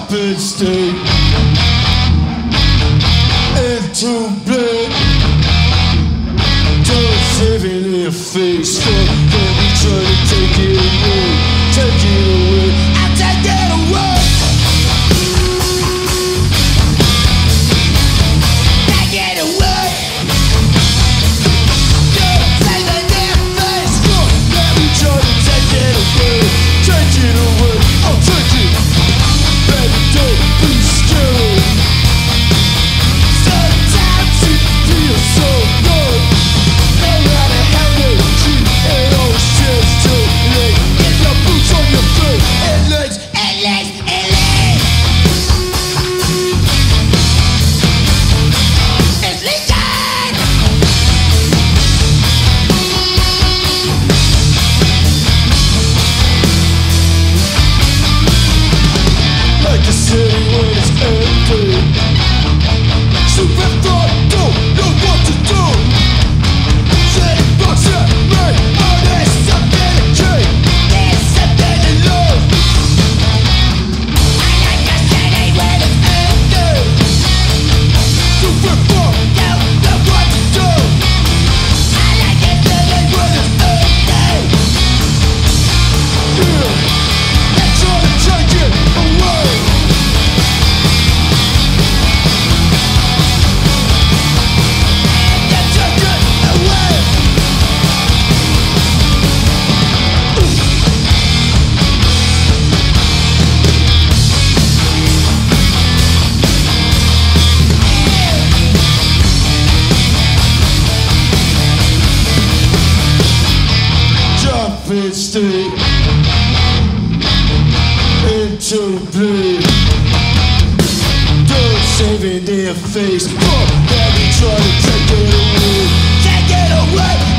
jumping state into blood. Don't save it in your face. Fuck, let me try to take it away. Take it away. I'll take it away. Take it away. Don't save it in your face. Fuck, let me try to take it away. Take it away. I'll take it. Baby, don't be scared. Sometimes it feels so good. No matter how much it always feels too late. Get your boots on your feet and legs, and legs, and legs. It's leaking. Like a city when it's empty. Super thought, don't know what to do. City bucks at me. Oh, there's something to keep. There's something to lose. I like a city when it's empty. Super thought, don't know what to do. I like a city when it's empty. Yeah, let's try to take it away. Jumping state into blue. Don't save in their face. Fuck, let me try to take it away. Take it away.